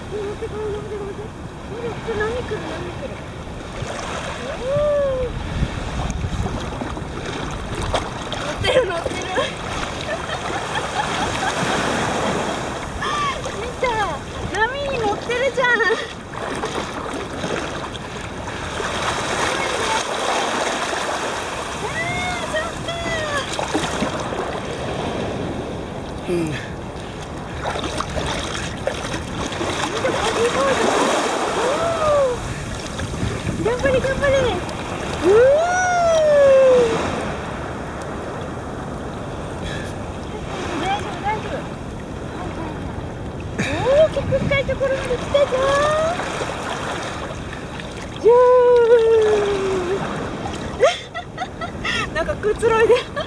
ってこれ乗ってこれ波来る波来る。乗ってる乗ってる。見た、波に乗ってるじゃん。 うん。 頑張れ頑張れ。大丈夫大丈夫。おお、結構深いところまで来たぞ。じゃーん。なんかくつろいで。